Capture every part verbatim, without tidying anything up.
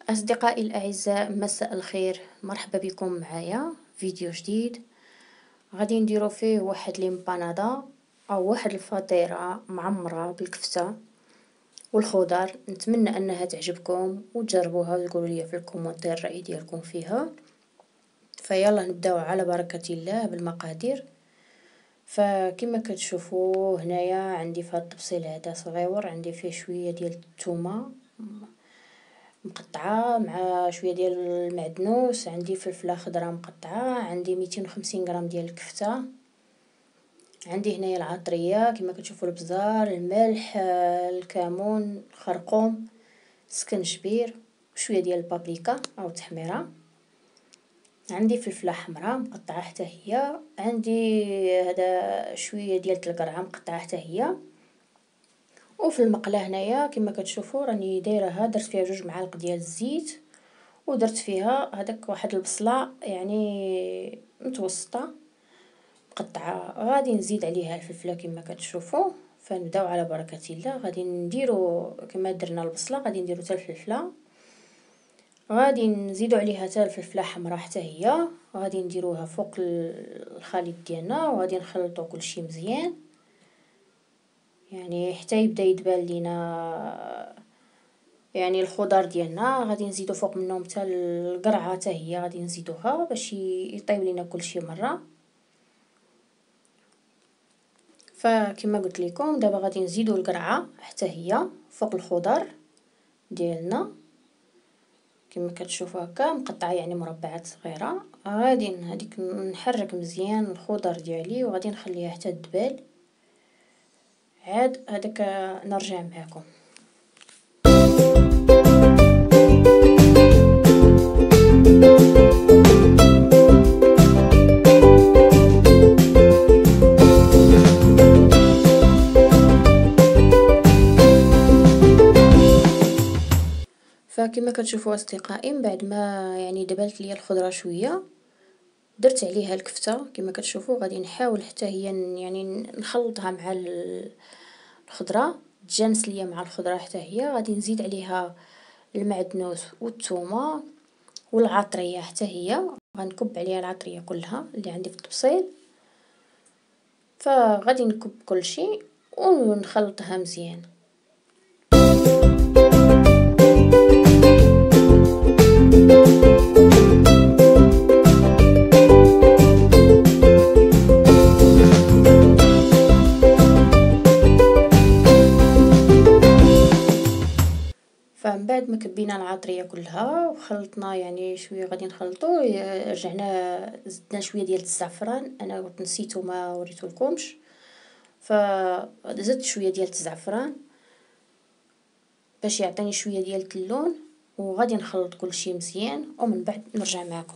أصدقائي الأعزاء، مساء الخير. مرحبا بكم معايا فيديو جديد غادي نديرو فيه واحد ليمبانادا أو واحد الفطيرة معمرة بالكفتة والخضر. نتمنى أنها تعجبكم وتجربوها وتقولوا لي في الكومنتير الرأي ديالكم فيها. فيلا نبداو على بركة الله بالمقادير. فكما كتشوفوا هنايا عندي في هاد الطبسيل هذا صغيور، عندي فيه شوية ديال الثومة مقطعه مع شويه ديال المعدنوس، عندي فلفله خضراء مقطعه، عندي مئتين وخمسين غرام ديال الكفته، عندي هنايا العطريه كما كتشوفوا، البزار، الملح، الكمون، الخرقوم، سكنجبير، وشويه ديال البابريكا او التحميره، عندي فلفله حمراء مقطعه حتى هي، عندي هذا شويه ديال القرعه مقطعه حتى هي. وفي المقله هنايا كما كتشوفوا راني دايرها، درت فيها جوج معالق ديال الزيت، ودرت فيها هذاك واحد البصله يعني متوسطه مقطعه. غادي نزيد عليها الفلفله كما كتشوفوا. فنبداو على بركه الله. غادي نديروا كما درنا البصله غادي نديروا حتى الفلفله، غادي نزيدوا عليها حتى الفلفله حمراء حتى هي، غادي نديروها فوق الخليط ديالنا وغادي نخلطوا كلشي مزيان يعني حتى يبدا يدبل لينا يعني الخضر ديالنا. غادي نزيدو فوق منهم حتى القرعه حتى هي غادي نزيدوها باش يطيب لينا كلشي مره. فكما قلت لكم دابا غادي نزيدو القرعه حتى هي فوق الخضر ديالنا كما كتشوفوا هكا مقطعه يعني مربعات صغيره. غادي هذيك نحرك مزيان الخضر ديالي وغادي نخليها حتى تدبل، عاد هذاك نرجع معكم. فكما كتشوفوا اصدقائي، من بعد ما يعني دبلت لي الخضره شويه درت عليها الكفته كما كتشوفوا. غادي نحاول حتى هي يعني نخلطها مع الخضره تجانس ليا مع الخضره حتى هي. غادي نزيد عليها المعدنوس والثومه والعطريه حتى هي، غنكب عليها العطريه كلها اللي عندي في الطبسيل. فغادي نكب كل شيء ونخلطها مزيان. فمن بعد ما كبينا العطريه كلها وخلطنا يعني شويه غادي نخلطو، رجعنا زدنا شويه ديال الزعفران. انا كنت نسيتو ما وريتولكمش، فزدت شويه ديال الزعفران باش يعطيني شويه ديال اللون. وغادي نخلط كلشي مزيان ومن بعد نرجع معكم.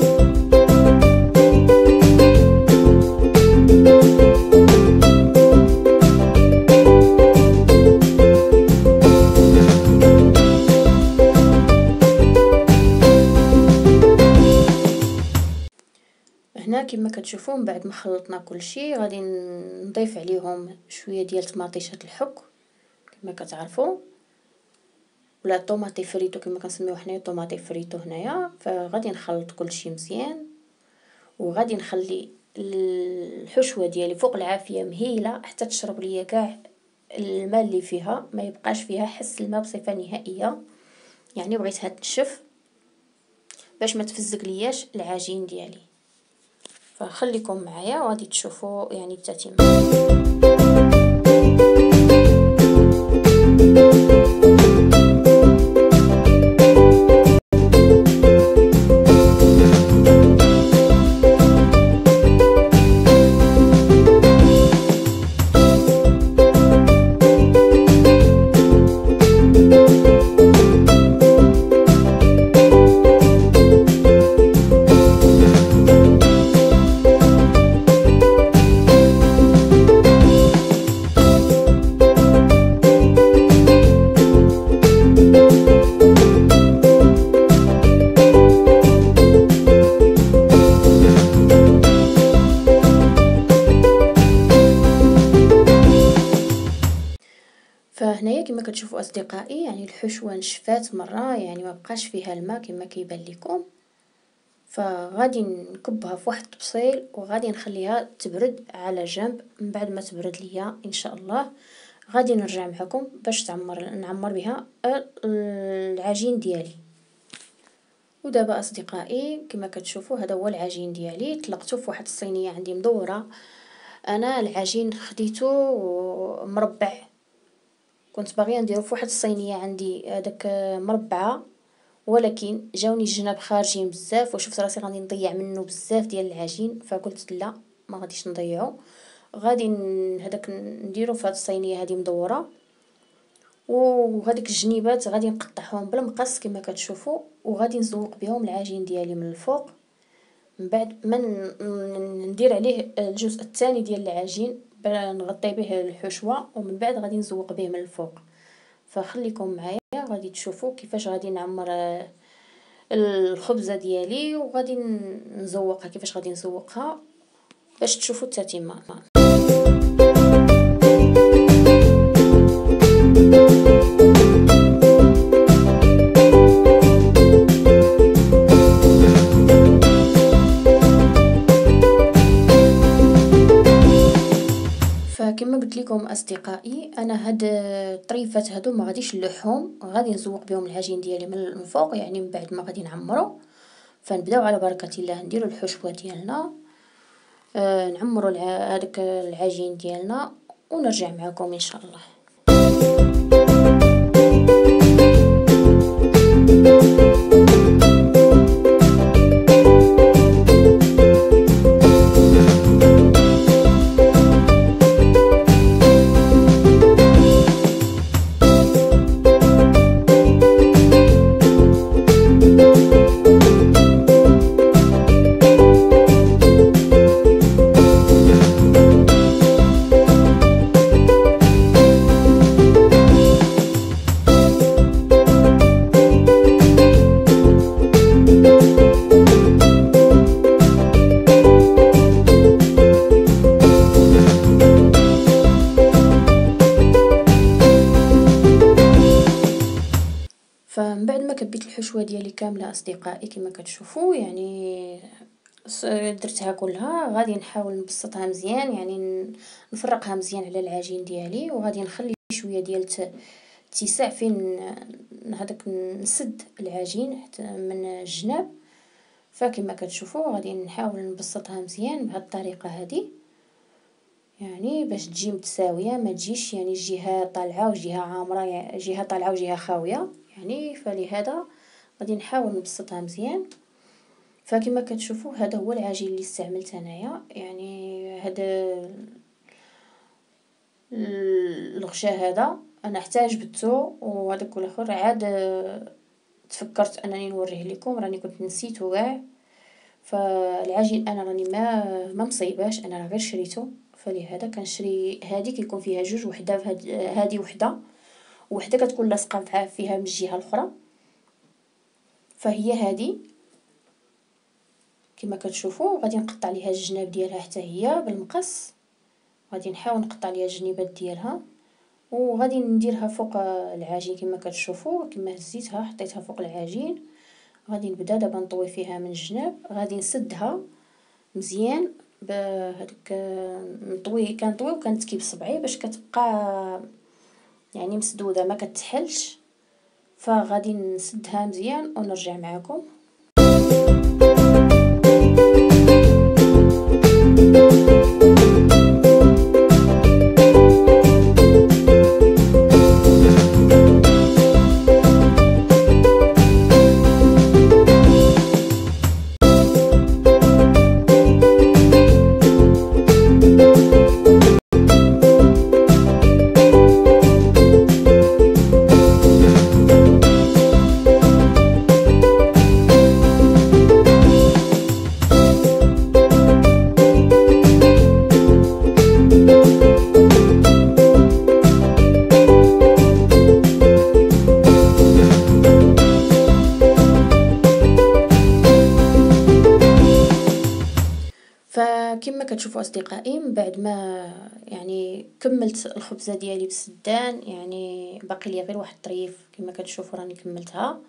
هنا كما كتشوفوا من بعد ما خلطنا كلشي غادي نضيف عليهم شويه ديال طماطيشه الحك كما كتعرفوا، ولا طوماطي فريتو كما كنسميوه حنايا، طوماطي فريتو هنايا. فغادي نخلط كلشي مزيان وغادي نخلي الحشوه ديالي فوق العافيه مهيله حتى تشرب ليا كاع الماء اللي فيها، ما يبقاش فيها حس الماء بصفه نهائيه. يعني بغيتها تنشف باش ما تفزق لياش العجين ديالي. فخليكم معايا وغادي تشوفوا يعني التتمه. الحشوه نشفات مره، يعني ما بقاش فيها الماء كما كيبان لكم. فغادي نكبها في واحد الطبسيل وغادي نخليها تبرد على جنب. من بعد ما تبرد ليا ان شاء الله غادي نرجع معكم باش تعمر نعمر بها العجين ديالي. ودابا اصدقائي كما كتشوفوا هذا هو العجين ديالي، طلقته في واحد الصينيه عندي مدوره. انا العجين خديته مربع، كنت باغيه نديرو في واحد الصينيه عندي هذاك مربعه، ولكن جاوني الجناب خارجين بزاف وشفت راسي غادي نضيع منه بزاف ديال العجين، فقلت لا ما غاديش نضيعو، غادي هذاك نديرو في هذه الصينيه هذه مدوره. وهذيك الجنيبات غادي نقطعهم بالمقص كما كتشوفوا، وغادي نزوق بهم العجين ديالي من الفوق. من بعد ما ندير عليه الجزء الثاني ديال العجين نغطي به الحشوه، ومن بعد غادي نزوق به من الفوق. فخليكم معايا غادي تشوفوا كيفاش غادي نعمر الخبزه ديالي، وغادي نزوقها كيفاش غادي نزوقها باش تشوفوا التتمه. كما قلت لكم اصدقائي انا هاد الطريفات هادو ما غاديش نلوحهم، غادي نزوق بهم العجين ديالي من الفوق، يعني من بعد ما غادي نعمرو. فنبداو على بركه الله نديرو الحشوه ديالنا، آه نعمرو هذاك العجين ديالنا ونرجع معكم ان شاء الله. فمن بعد ما كبيت الحشوه ديالي كامله اصدقائي كما كتشوفوا، يعني درتها كلها، غادي نحاول نبسطها مزيان، يعني نفرقها مزيان على العجين ديالي، وغادي نخلي شويه ديال اتساع فين هذاك نسد العجين حتى من الجناب. فكما كتشوفوا غادي نحاول نبسطها مزيان بهذه الطريقه هذه، يعني باش تجي متساويه، ما تجيش يعني جهه طالعه وجهه عامره، يعني جهه طالعه وجهه خاويه يعني. فلهذا غادي نحاول نبسطها مزيان. فكما كتشوفوا هذا هو العجين اللي استعملت انايا، يعني هذا الغشاء هذا انا احتاج جبدته، وهذاك الاخر عاد تفكرت انني نوريه لكم، راني كنت نسيته كاع. فالعجين انا راني ما ما مصيباش، انا غير شريته، فلهذا كنشري هذه كيكون فيها جوج، وحده هذه وحده وحده كتكون لاصقه فيها من الجهه الاخرى. فهي هذه كما كتشوفوا غادي نقطع ليها الجناب ديالها حتى هي بالمقص، غادي نحاول نقطع ليها الجنيبات ديالها، وغادي نديرها فوق العجين كما كتشوفوا. كما هزيتها حطيتها فوق العجين، غادي نبدا دابا نطوي فيها من الجناب، غادي نسدها مزيان بهذاك نطوي كنطوي وكنتكي بصبعي باش كتبقى يعني مسدوده ما كتحلش. فغادي نسدها مزيان ونرجع معكم. كما كتشوفوا اصدقائي، من بعد ما يعني كملت الخبزه ديالي بالسدان، يعني باقي لي غير واحد الطريف كما كتشوفوا راني كملتها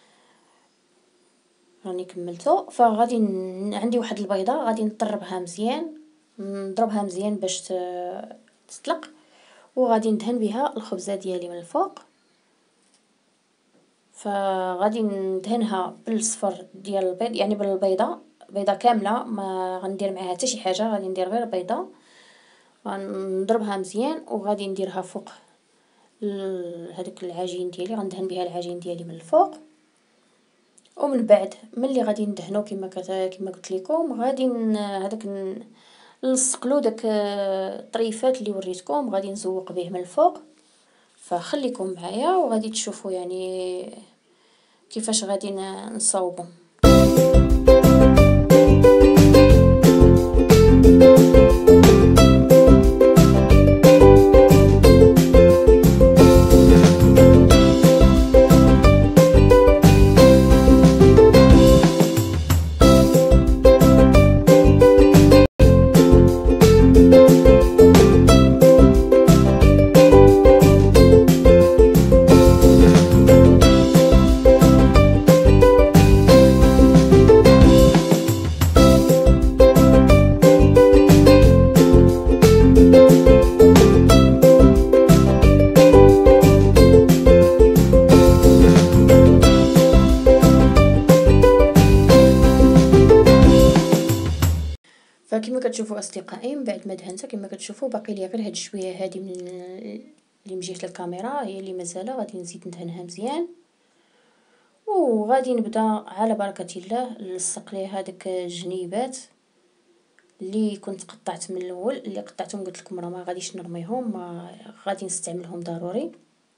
راني كملته. فغادي ن... عندي واحد البيضه غادي نطربها مزيان، نضربها مزيان باش ت... تطلق، وغادي ندهن بها الخبزه ديالي من الفوق. فغادي ندهنها بالصفر ديال البيض، يعني بالبيضه بيضه كامله، ما غندير معاها حتى شي حاجه، غادي ندير غير بيضه غنضربها مزيان وغادي نديرها فوق هذاك العجين ديالي، غندهن بها العجين ديالي من الفوق. ومن بعد ملي غادي ندهنو كما كما قلت لكم، غادي هذاك نلصقلو داك الطريفات اللي وريتكم، غادي نزوق به من الفوق. فخليكم معايا وغادي تشوفوا يعني كيفاش غادي نصاوبو. فكما كتشوفوا اصدقائي، من بعد ما دهنتها كما كتشوفوا باقي لي غير هاد شويه هادي من اللي من جهه الكاميرا هي اللي مازال، غادي نزيد ندهنها مزيان. وغادي نبدا على بركه الله نلصق ليه هذاك الجنيبات اللي كنت قطعت من الاول، اللي قطعتهم قلت لكم راه ما غاديش نرميهم، ما غادي نستعملهم ضروري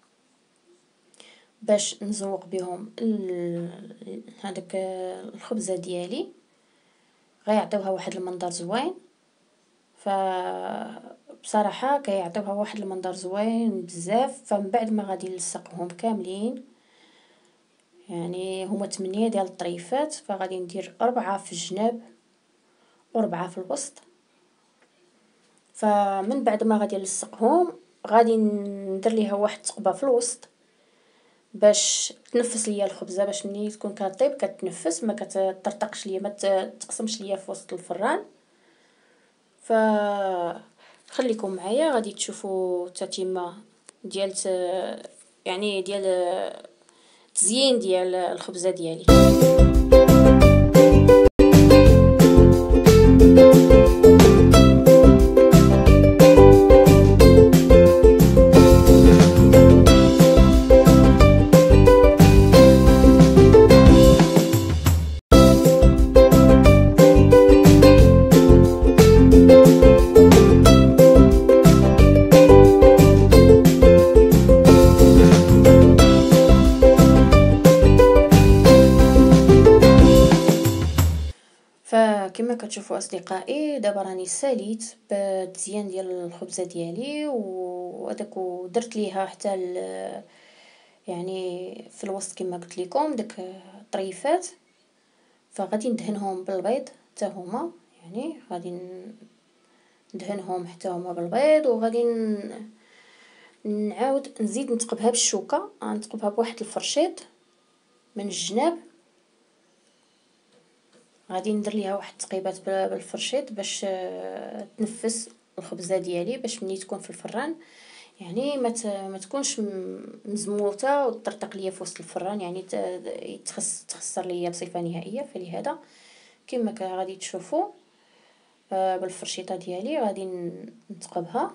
باش نزوق بهم هذاك الخبزه ديالي، غيعطيوها واحد المنظر زوين. ف بصراحه كيعطيوها واحد المنظر زوين بزاف. فمن بعد ما غادي نلصقهم كاملين، يعني هما ثمانية ديال الطريفات، فغادي ندير أربعة في الجناب وأربعة في الوسط. فمن بعد ما غادي نلصقهم غادي ندير ليها واحد ثقبه في الوسط باش تنفس ليا الخبزه، باش ملي تكون كطيب كتنفس، ما كتطرطقش ليا، ما تقسمش ليا في وسط الفران. ف خليكم معايا غادي تشوفوا التتمه ديال يعني ديال تزيين ديال الخبزه ديالي. فكما كتشوفوا اصدقائي، دابا راني ساليت بالتزيان ديال الخبزه ديالي وهذاك، ودرت ليها حتى يعني في الوسط كما قلت لكم داك الطريفات. فغادي ندهنهم بالبيض حتى هما، يعني غادي ندهنهم حتى هما بالبيض، وغادي نعاود نزيد نتقبها بالشوكه، نتقبها بواحد الفرشيط من الجناب. غادي ندير ليها واحد التقيبات بالفرشيط باش تنفس الخبزه ديالي، باش ملي تكون في الفران يعني ما ما تكونش مزموطه وتطرطق ليا في وسط الفران، يعني تخس تخسر ليا بصفه نهائيه. فلهذا كما غادي تشوفوا بالفرشيطه ديالي غادي نتقبها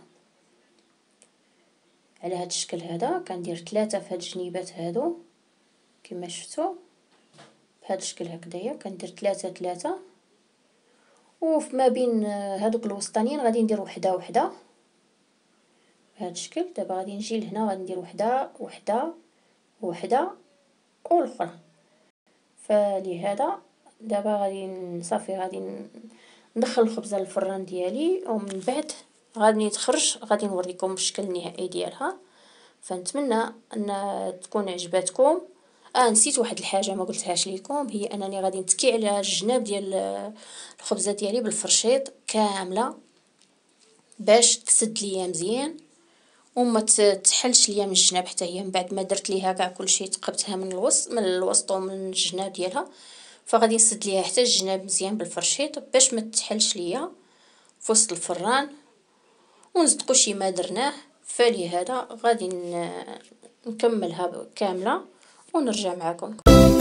على هذا الشكل هذا. كندير ثلاثه في هاد الجنيبات هادو كما شفتوا بهذا الشكل هكذايا، كندير ثلاثه ثلاثه، وفما بين هادوك الوسطانيين غادي ندير وحده وحده بهذا الشكل. دابا غادي نجي لهنا غادي ندير وحده وحده وحده والاخرى. فلهذا دابا غادي صافي غادي ندخل الخبزه للفران ديالي، ومن بعد غادي تخرج غادي نوريكم الشكل النهائي ديالها. فنتمنى ان تكون عجباتكم اه نسيت واحد الحاجه ما قلتهاش لكم، هي انني غادي نتكي على الجناب ديال الخبزه ديالي بالفرشيط كامله باش تسد ليا مزيان وما تحلش ليا من الجناب حتى هي. من بعد ما درت ليها كاع كلشي تقبتها من الوسط من الوسط ومن الجناب ديالها، فغادي نسد ليها حتى الجناب مزيان بالفرشيط باش ما تحلش ليا في وسط الفران ونصدقوا شي ما درناه. فلهذا غادي نكملها كامله ونرجع معكم.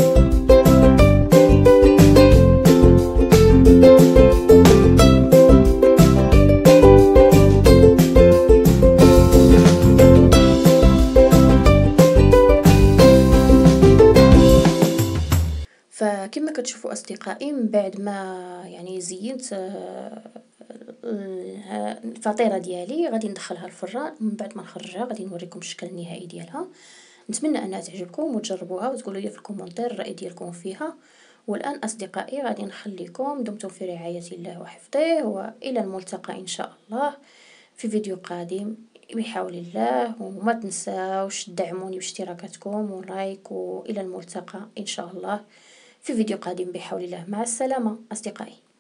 فكما كتشوفوا اصدقائي، من بعد ما يعني زينت الفطيره ديالي غادي ندخلها الفران، من بعد ما نخرجها غادي نوريكم الشكل النهائي ديالها. نتمنى انها تعجبكم وتجربوها وتقولوا لي في الكومونتير الراي ديالكم فيها. والان اصدقائي غادي نخليكم، دمتم في رعايه الله وحفظه، والى الملتقى ان شاء الله في فيديو قادم بحول الله. وما تنساوش تدعموني باشتراكاتكم ولايك، والى الملتقى ان شاء الله في فيديو قادم بحول الله. مع السلامه اصدقائي.